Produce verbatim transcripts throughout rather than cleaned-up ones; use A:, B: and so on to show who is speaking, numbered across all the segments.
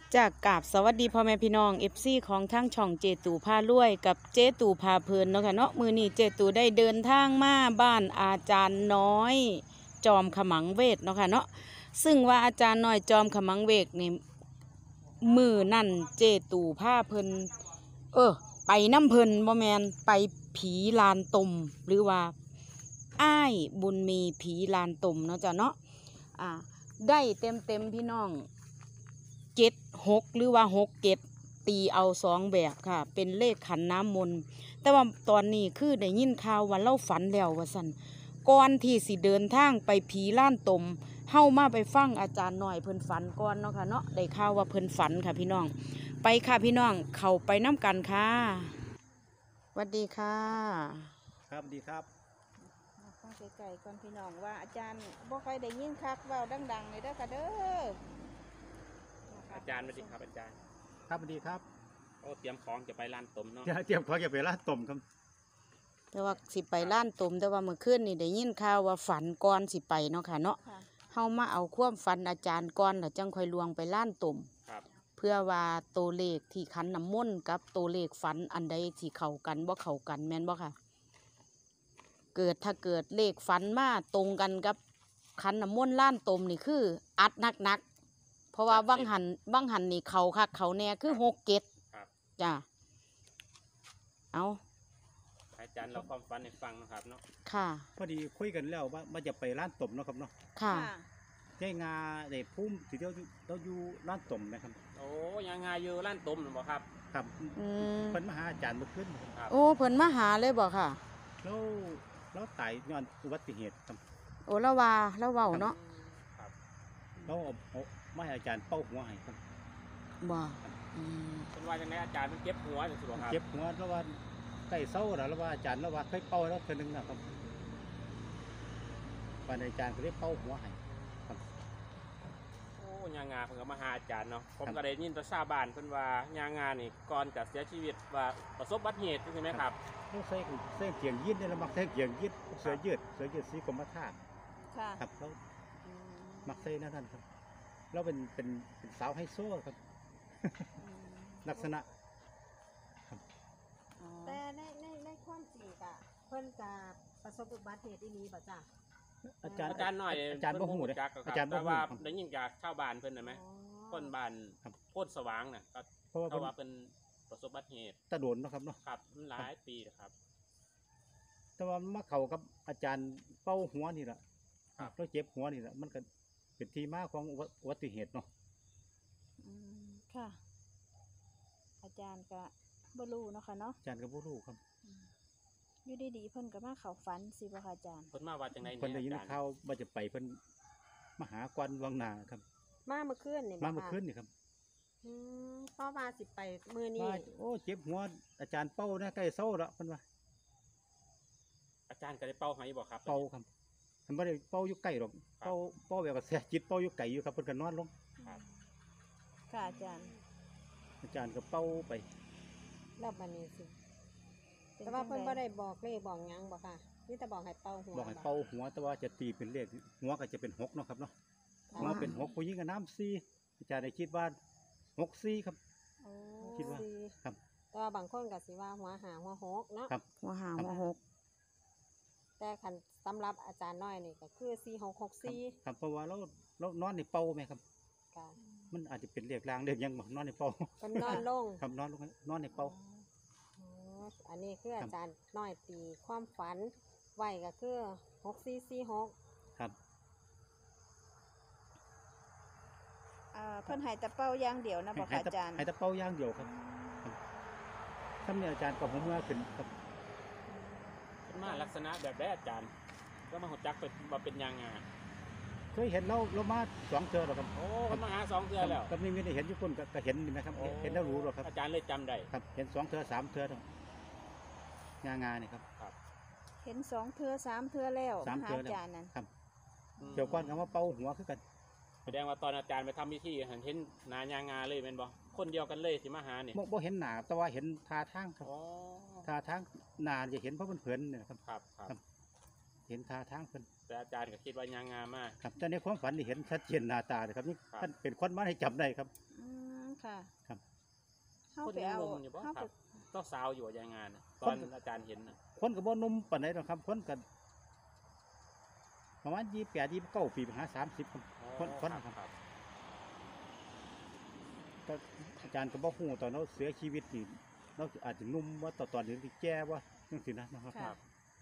A: จากกราบสวัสดีพ่อแม่พี่น้องเอฟซีของทั้งช่องเจตูพารวยกับเจตูพาเพลินเนาะค่ะเนาะมือนี้เจตูได้เดินทางมาบ้านอาจารย์น้อย จอมขมังเวทเนาะค่ะเนาะซึ่งว่าอาจารย์น้อยจอมขมังเวทนี่มือนั่นเจตูพาเพลินเออไปน้ำเพลินบ่แมนไปผีลานตมหรือว่าอ้ายบุญมีผีลานตมเนาะจ้ะเนาะอ่าได้เต็มเต็มพี่น้องเจ็ดหกหรือว่าหกเจ็ดตีเอาสองแบบค่ะเป็นเลขขันน้ำมนต์แต่ว่าตอนนี้คือได้ยินข่าวว่าเล่าฝันแล้วว่าสันก่อนที่สิเดินทางไปผีล้านตมเฮามาไปฟังอาจารย์หน่อยเพิ่นฝันก่อนเนาะค่ะเนาะได้ข่าวว่าเพิ่นฝันค่ะพี่น้องไปค่ะพี่น้องเข้าไปน้ำกันค่ะสวัสดีค่ะ
B: ครับดีครับ
A: ฟังไกลๆก่อนพี่น้องว่าอาจารย์บ่ค่อยได้ยินคักเว้าดังๆเลยเด้อค่ะเด้อ
C: อาจารย์สวัสดีครับอาจารย์
B: ครับดีครับ
C: โอ้เตรียมของจะไปร้านต้มเนาะ
B: จะเตรียมของจะไปร้านต้มครับ
A: แต่ว่าสิไปล้านตมแต่ว่าเมื่อคืนนี่ได้ยินข่าวว่าฝันก่อนสิไปเนาะค่ะเนาะเฮามาเอาความฝันอาจารย์ก่อนแล้วจังค่อยลวงไปล้านตม
C: ครับ
A: เพื่อว่าตัวเลขที่ขันน้ำมนต์กับตัวเลขฝันอันใดที่เข้ากันบ่เข้ากันแม่นบ่ค่ะเกิดถ้าเกิดเลขฝันมาตรงกันกับขันน้ำมนต์ล้านตมนี่คืออัดหนักๆเพราะว่าบังหันบังหันนี่เขาคักเขาแน่คือหกเจ็ดจ้ะเอา
C: อาจารย์เราความฝันให้ฟังนะครับเนาะ
A: ค่ะ
B: พอดีคุยกันแล้วว่าว่าจะไปร้านต้มเนาะครับเนาะ
A: ค่ะ
B: ใช้งาเด็พุ่มที่เดียวเราอยู่ร้านต้มนะครับ
C: โอ้ยังไงอยู่ร้านต้มหรือเปล่าครับ
B: ครับเพิ่นมาหาอาจารย์เมื่อคืน
A: โอ้เพิ่นมาหาเลยบอกค่ะ
B: แล้วแล้วตายย้อนอุบัติเหตุครับ
A: โอ้ละว่าละเว้าเนาะ
C: ครับ
B: แล้วเอามาให้อาจารย์เป้าหัวให้ครับ
A: บ่
C: เป็นว่าจังไดอาจารย์มันเจ็บหัวจังซี่บ่ครับ
B: เจ็บหัวแล้วว่าใกล้เศร้าแล้วแล้วว่าอาจารย์แล้วว่าเคยเป้าแล้วเทื่อนึงนะครับวันอาจารย์ก็ได้เป้าหัวให้ครับ
C: โอ้ยางงาเพิ่นก็มาหาอาจารย์เนาะผมก็ได้ยินแต่ชาวบ้านเพิ่นว่ายางงานี่ก่อนจะเสียชีวิตว่าประสบอุบัติเหตุใช่ไหมครับ
B: ต้องใส่ใส่เกียงยืดเนี่ยเรามักใส่เกียงยืดเสือยืดเสือยืดสีกรมท่าครับแล้วมักใส่นั่นนั่นครับแล้วเป็นเป็นเป็นสาวไฮโซครับลักษณะ
D: แต่ในในในความจริงกะเพิ่นจะประสบอุบัติเหตุที่นี้ป่ะจ้ะ
B: อาจารย์
C: อาจารย์หน่อย
B: อาจารย์บ่ฮู้เด้อาจารย์บ่ฮู้
C: ว่าได้ยินจากชาวบ้านเพิ่นน่ะมั้ยคนบ้านโพดสว่างน่ะก็เพราะว่าเป็นประสบอุบัติเหตุ
B: ตะโดนเนาะครับเนาะ
C: ครับหลายปีครับ
B: แต่ว่ามาเข้ากับอาจารย์เป้าหัวนี่ล่ะครับแล้วเจ็บหัวนี่ล่ะมันก็เป็นที่มาของอุบัติเหตุเนาะ
D: อืมค่ะอาจารย์ก็บ่รู้เนาะค่ะเนาะ
B: อาจารย์ก็บ่รู้ครับ
D: อยู่ดีๆเพิ่นก็มาเข้าฝันสิบ่ค่ะอาจารย์
C: เพิ่นมาว่าจังได๋
B: เพิ่นได้ยินข่าวว่าจะไปเพิ่นมาหากวนวังนาครับ
D: มาเมื่อคืนนี่
B: มาเมื่อคืนนี่ครับ
D: อืมเพราะว่าสิไปมื้อนี้
B: โอ้เจ็บหัวอาจารย์เป้านะใกล้เศร้าแล้วเพิ่นว่า
C: อาจารย์ก็ได้เป้าให้บ่ครับ
B: เป้าครับเพิ่นบ่ได้เป้าอยู่ใกล้หรอกเป้าเป้าแบบว่าเสียจิตเป้าอยู่ไกลอยู่ครับเพิ่นก็นอนลง
C: ครับ
D: ค่ะอาจารย์
B: อาจารย์ก็เป้าไป
D: แล้วบัดนี้สิแต่ว่าเพิ่นบ่ได้บอกเลขบอกหยังบ่ค่ะมีแต่บอกให้เป้าหัว
B: บอกให้เป้าหัวแต่ว่าจะตีเป็นเลขหัวก็จะเป็นหกเนาะครับเนาะหัวเป็นหกผู้หญิงก็น้ำสี่อาจารย์ได้คิดว่าหกสี่ครับคิดว่าครับ
D: แต่ว่าบางคนก็สิว่าหัวหาหัวหกเนาะ
B: ครับ
A: หัวหาหัวหก
D: แต่คันสำหรับอาจารย์น้อยนี่ก็คือสี่หกหกสี่
B: ครับเพราะว่าเราเรานอนในเป้าไหมครับมันอาจจะเป็นเลขรางเลขยังบ่นอนในเป้า
D: เป็นนอนลง
B: ครับนอนลงนอนในเป้า
D: อันนี้คืออาจารย์น้อยตีความฝันไว้ก็คือหกสี่สี่หก
B: ครับ
D: เพิ่นให้ตะเป้าย่างเดียวนะบอกอาจารย์
B: ให้ตะเป้าย่างเดียวครับท่านเนี่ยอาจารย์กับผมเมื่อขึ้นครับ
C: มาลักษณะแบบได้อาจารย์ก็มาหัวจักเป็นมาเป็นยางงา
B: เคยเห็นเราเรามาสองเทือหรอครับ
C: โอ้เขามาหาสองเทือแล้ว
B: ก็ไม่ได้เห็นญี่ปุ่นก็เห็นนะครับเห็นแล้วรู้หรอครับ
C: อาจารย์เลยจำได้
B: ครับเห็นสองเทือสามเทือแล้วงางาเนี่ยครับ
D: เห็นสองเทือสามเทือแล้วมหาอาจารย์นั่น
B: ครับเกี่ยวกับคำว่าเป้าหัวคือกัน
C: แสดงว่าตอนอาจารย์ไปทำพิธีเห็นเห็นนายางาเลยเป็นบ่คนเดียวกันเลยที่มาหาเนี่ย
B: บ่เห็นหนาแต่ว่าเห็นทาทางครับทาทางนานจะเห็นเพราะมันเผินเนี่ยครับ
C: ครับครับ
B: เห็นทาทางเพิ่น
C: แต่อาจารย์ก็คิดว่ายางงามาก
B: ครับแต่ในความฝันที่เห็นชัดเจนหน้าตาเลยครับนี่ท่านเป็นคนมาให้จับได้ครับ
D: อืมคค่ะ
B: ครับ
D: เข้า
C: คน
D: ไป
C: ยัง
D: เอา
C: หนุ่มอยู่บ่
D: เข้า
C: ค
D: ไป
C: รับต้องสาวอยู่ยายงานน่ะต
B: ค
C: อน นอาจารย์เห็นน่ะ
B: คนก็บ่หนุ่มปานใดหรอกครับคนก็ประมาณยี่สิบแปด ยี่สิบเก้าปีไปหาสามสิบคนคนคน
C: ค
B: ค
C: รั
B: รั
C: บบ ครับ
B: ก็อาจารย์ก็บ่ฮู้ตอนเราเสียชีวิตนี่เราอาจจะหนุ่มว่าตอนตอนนี้สิแก่ว่าจังซี่นะนะครับ
D: ค่ะ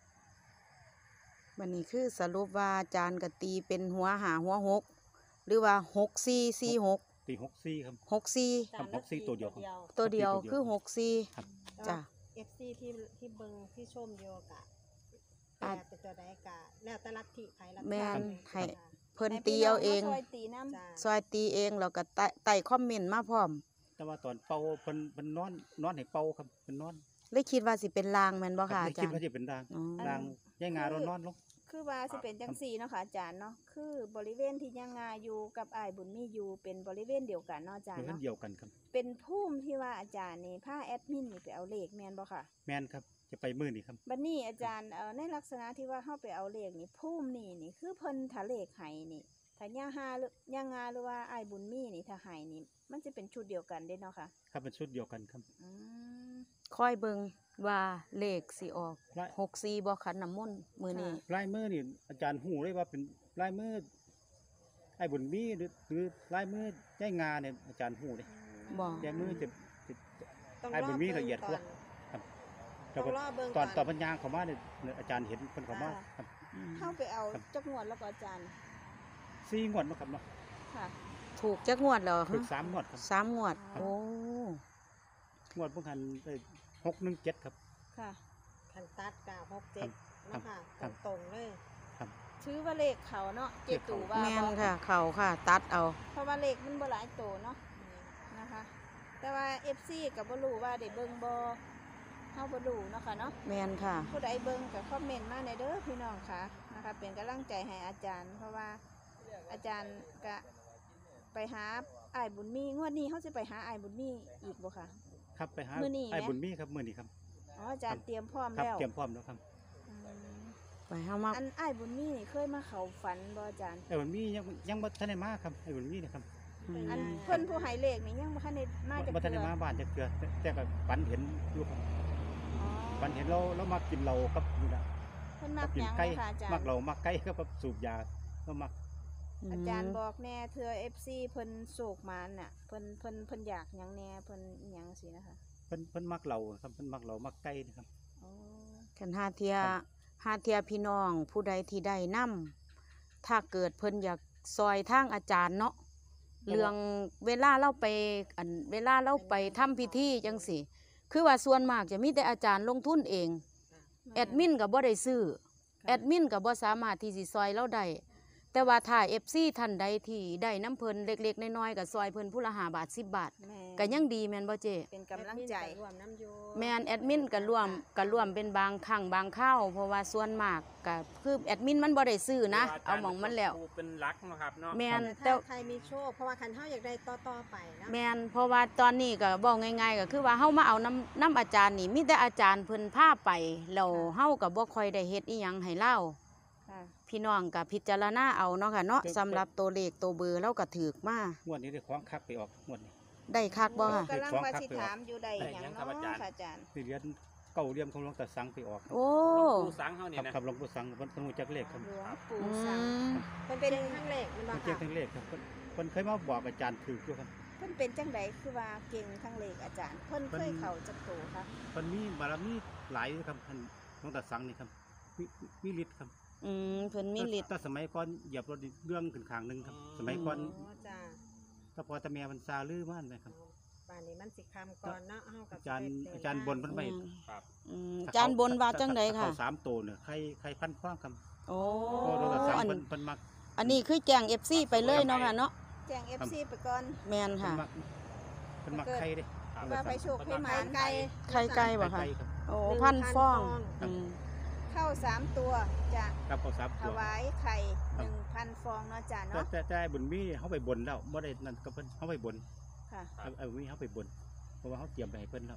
A: วันนี้คือสรุปว่าอาจารย์กตีเป็นหัวหาหัวหกหรือว่าหกสี่สี่หก
B: ตีหกสี่ครับ
A: หกสี่
B: ครับหกสี่ตัวเดียวครับ
A: ตัวเดียว
B: ตัวเดียว
A: คือหกสี่
B: ครับ
A: จ้ะ
D: เอฟซีที่ที่เบิงที่ชมโยกะแป
A: อ่ะ
D: ลเป็นตัวใดกะแล้วแต่ลัทธิไผลัทธิ
A: แม่น
D: หง
A: ให้
D: ค่ะ
A: เพิ่นตีเอาเอง
E: ให้พี่น้มาช่วยตีน้ำ
D: จ้า
A: ซอยตีเองแล้วก็ไต่ไต่คอมเมนต์มาพร้อม
B: แต่ว่าตอนเป่าเพิ่นเพิ่นนอนนอนให้เป่าครับเพิ่นนอน
A: เลยคิดว่าสิเป็นลางแม่นบ่
B: ค
A: ค่ะ
B: รับ
A: อา
B: ได้
A: จา
B: คิด
A: รย์
B: ว่าจะเป็นราง
A: อ๋อ
B: รางยายงาเรานอนลง
E: คือว่าสิเป็นจังสี่เนาะค่ะอาจารย์เนาะคือบริเวณที่ยังงาอยู่กับอ้ายบุญมีอยู่เป็นบริเวณเดียวกันเนาะอาจาร
B: เป็
E: ย์
B: น
E: เนาะ
B: เดียวกันครับ
E: เป็นภูมิที่ว่าอาจารย์นี่พาแอดมินนี่ไปเอาเลขแม่นบ่ค่ะ
B: แม่นครับจะไปมื้อนี้ครับ
E: บัดนี้อาจารย์เอ่อในลักษณะที่ว่าเฮาไปเอาเลขนี่ภูมินี่นี่คือเพิ่นถ้าเลขให้นี่ถ้าย่าหาหรือย่างงาหรือว่าอ้ายบุญมีนี่ถ้าให้นี่มันจะเป็นชุดเดียวกันเด้เนาะค่ะ
B: ครับเป็นชุดเดียวกันครับ
E: อืม
A: คอยเบิ่งว่าเลขสิออก
B: ลาย
A: หกสี่บ่ขันน้ำมนต์มื้อนี้
B: ลายมือนี่อาจารย์ฮู้เลยว่าเป็นลายมือไอ้บุญมีหรือหรือลายมือยายงาเนี่ยอาจารย์ฮู้เลย
A: บ่
B: แต่มือจะจะ
D: ต้อง
B: ไอ้
D: ร
B: บุ
D: อ
B: ญมี
D: เบิ่ง
B: ละเอียดกว่า
D: ตอน
B: แล้ว
D: ต้อ
B: ก็
D: งรอเบิ่ง
B: ตอนต
D: ก่
B: อ
D: อน น
B: ปัญญางเขามาเนี่ยเนี่ยอาจารย์เห็นเพิ่นเขามาครับ
A: อืม
E: เฮาไปเอา
B: ครับ
E: จักงวดแล้วก็อาจารย์
B: สี่งวดเนาะครับเนาะ
E: ค่ะ
A: ถูกจักงวดแล้ว
B: ถึงสามงวดครับ
A: สามงวด
E: ครับ
A: โอ้
B: งวดเพิ่งหันได้หกหนึ่งเจ็ดครับ
E: ค่ะ
D: คันตัดกะหกเจ็ด
B: ครับ
D: เนาะค่ะ
B: ครับ
D: ตรงๆเลย
B: ครับ
E: ถือว่าเลขเขาเนาะเจตูว่า
A: แม่น
E: บ่
A: ค่ะ เขาค่ะ ตัดเอา
E: เพราะว่าเลขมันบ่หลายโตเนาะนะคะ แต่ว่า เอฟ ซี ก็บ่รู้ว่าได้เบิ่งบ่เฮาบ่รู้เนาะค่ะเนาะ
A: แม่นค่ะ
E: ผู้ใดเบิ่งก็คอมเมนต์มาในอยเด้อพี่น้องค่ะนะคะ เป็นกำลังใจให้อาจารย์ เพราะว่าอาจารย์ก็ไปหาอ้ายบุญมีงวดนี้เฮาสิไปหาอ้ายบุญมีอีกบ่ค่ะ
B: ครับไปหา
E: มื้อนี้
B: ไอ้
E: ไหม
B: บุญมีครับมื้อนี้ครับ
E: อ๋ออาจารย์เตรียมพร้อม
B: ครับ
E: แล้ว
B: เตรียมพร้อมแล้วครับ
E: อืม
A: ไปเฮามา
E: อันอ้ายบุญมีนี่เคยมาเข้าฝันบ่อาจารย์
B: ไอ้บุญมียังยังบ่ทันได้มาครับไอ้บุญมีนะครับ
A: อืม
E: อันเพิ่นผู้ให้เลขนี่ยังบ่ทันได้มาจาก
B: บ่ทัน
E: เทื่
B: ได้
E: อ
B: มาบ้านจักเทื่อแต่แต่ก็ฝันเห็นอยู่ครับ
E: อ๋อ
B: ฝันเห็นเราเรามากินเหล้ากับนี่ล่ะ
E: เพิ่นมั
B: กั
E: ก
B: กิ
E: หยัง
B: ไก่
E: เนาะค่ะอาจาร
B: มัก
E: ย์
B: เหล้ามักไก่ครับกับสูบยาก็มัก
E: อาจารย์บอกแน่เธอ เอฟ ซี เพิ่นโศกมานน่ะเพิ่นเพิ่นเพิ่นอยากหยังแน่เพิ่นอิหยังสินะคะ
B: เพิ่นเพิ่นมักเหล้าครับเพิ่นมักเหล้ามักไก่นะครับ
E: อ๋อ
A: คันหาเทีย
B: ครับ
A: หาเทียพี่น้องผู้ใดที่ได้นำถ้าเกิดเพิ่นอยากซอยทางอาจารย์เนาะเรื่องเวลาเราไปอันเวลาเราไปทำพิธีจังสิคือว่าส่วนมากจะมีแต่อาจารย์ลงทุนเอง แอดมินก็บ่ได้ซื้อ แอดมินก็บ่สามารถที่สิซอยเราได้ แต่ว่าถ้า เอฟ ซี ท่านใดที่ได้น้ำเพิ่นเล็กๆน้อยๆก็ซอยเพิ่นผู้ละห้าบาทสิบบาท
E: แม่
A: ก็ยังดีแม่นบ่เจ
E: เป็นกำลังใจ
D: แอดมินก็ร่วมน้ำโย
A: แม่นแอดมินก็ร่วมก็ร่วมเป็นบางครั้งบางคราวเพราะว่าส่วนมากก็คือแอดมินมันบ่ได้ซื้อนะ เอาหมองมันแล้ว
C: เป็นรักเนาะครับเนาะ
A: แม่น
D: แต่
A: แต่
D: ถ้าใครมีโชคเพราะว่าคันเฮาอยากได้ต่อๆไปเนาะ
A: แม่นเพราะว่าตอนนี้ก็บอกง่ายๆก็คือว่าเฮามาเอาน้ำน้ำอาจารย์นี่มีแต่อาจารย์เพิ่นพาไปแล้วเฮาก็บ่ค่อยได้เฮ็ดอีหยังให้เล่า
E: ค่ะ
A: พี่น้องก็พิจารณาเอาเนาะค่ะเนาะสำหรับตัวเลขตัวเบอร์เราก็ถูกมาง
B: วดนี้ได้ของคักไปออกงวดนี้
A: ได้คักบ่
E: โอ้
A: ค่ะ
E: กำลังว่าสิถามอยู่ใดหยังเนาะค่ะอาจารย์
B: ได้เหรียญเก้าเหลี่ยมของหลวงตาสังไปออกครับ
A: โอ้
C: ปูสังเขา
B: ค
C: เนี่ย
B: รับ
C: นะครับ
B: หลวงปู่สังเพิ่นเพิ่นรู้จักเลขครับ
E: หลวงปู่
A: อื
E: สัง
A: ม
D: เพิ่นเป็นทั้งเลขมันบ่
B: เพิ่นเก่ง
D: ค่ะ
B: ทั้งเลขครับเพิ่นเพิ่นเคยมาบอกอาจารย์ถูกอยู่ครับ
E: เพิ่นเป็นจังไดคือว่าเก่งทั้งเลขอาจารย์ เพิ่นเคยเข้าจักโตค่ะ
B: เพิ่นมีบารมีหลายอยู่ครับท่านหลวงตาสังนี่ครับมีมีฤทธิ์ครับ
A: อืมเพิ่นมีฤทธิ์
B: แต่สมัยก่อนเหยียบรถนี่เรื่องขึ้นข้างหนึงครับ สมัยก่อน
D: อ๋อจ้า
B: ถ้าพอตะแม่มันซาลือมานนะครับ
D: ป่านนี้มันสิคำก่อนเนาะเฮากับ
B: อาจารย์อาจารย์บนเพิ่นไว้
C: ครับ
A: อืมอาจารย์บนว่าจังไดค่ะ
B: เขาสามตัวเนี่ยใครใครพันฟ้องครับ
A: โอ้
B: โอ้หลวงตาสัง
A: อัน
B: เพิ่นเพิ่นมัก
A: อันนี้คือแจ้ง เอฟ ซี ไปเลยเนาะค่ะเนาะ
E: แจ้ง เอฟ ซี ไปก่อน
A: แม่น
B: เพิ่
A: ค่ะ
B: นมักเพิ่นมักใครเด้
E: ว่าไปโชคไปหมาน
D: ไก่
A: ไข่ไก่บ่
B: ใค
A: ค่ะ
B: รครับ
A: โอ้
D: หนึ่
A: พันฟอง
B: ครับ
A: อืม
E: เข้าสามตัวจะ
B: ครับเขาสาม
E: ถ
B: ตัว
E: วายไข่
B: ค
E: ห
B: รับ
E: นึ่งพันฟองเนาะจ้ะ
B: แต่
E: เนาะ
B: แต่แต่บุญมีเขาไปบนแล้วบ่ได้นั่นก็เพิ่นเขาไปบน
E: ค่ะ
B: เอาเอามีเขาไปบนเพราะว่าเขาเตรียมไปให้เพิ่นแล้ว
E: ค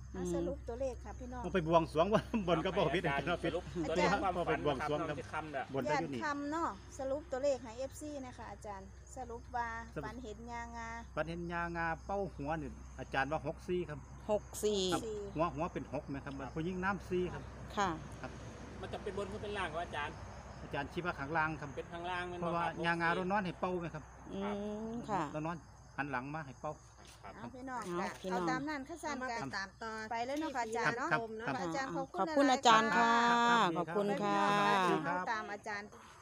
E: เอาสรุปตัวเลขค่ะพี่น้อง
B: เอาไปบวงสรวงว่าบนก็บ่ผิด
C: อาจารย์
B: เนาะ
C: ส
B: ผิด
C: รุปตัวเลขความฝัน
B: บวงสรวง
C: ค
B: ครั
C: รับบ น้องจะคำเด้อบ
B: นได้
E: ญา
B: อ
E: ติ
B: ยู่นี่
E: คำเนาะสรุปตัวเลขให้ เอฟ ซี นะคะอาจารย์สรุปว่า
B: สรุป
E: ฝันเห็นยางา
B: ปันเห็นยางาเป้าหัวนี่อาจารย์ว่าหกซี่ครับ
A: หกสี่
B: ครับ
E: สี่
B: หัวหัวเป็นหกไหมครับผู้ยิ่งน้ำซี่ครับ
A: ค่ะ
C: มันจะเป็นบนหรือเป็นล่างครับอาจารย์
B: อาจารย์ชี้ว่าข้างล่างครับ
C: เป็นข้างล่างแม่น
B: เพ
C: บ่
B: ราะว่า
C: ครับ
B: ยางาเรานอนให้เป้าไหมครับ
A: อืมค่ะ
B: เรานอนหันหลังมาให้เป้า
C: ครับ
E: เอาพี่น้อง
A: เอา
E: ค่ะ
A: พี่น้อง
E: เอาตามนั้นข้า
D: สา
E: สัน
D: มารถ
E: กั
D: ติ
E: น
D: ดตามต่อ
E: ไปเลยเนาะค่ะอาจารย์เนาะ
B: ครับ
E: อาจารย์ขอบคุณ
A: ขอบคุณ
E: หล
A: อาจารย์
E: ๆ
A: ค่ะ
B: ครับ
A: ขอบคุณค่ะ
B: ครับ
E: ที่
B: ครั
E: เขา
B: บ
E: ตามอาจารย์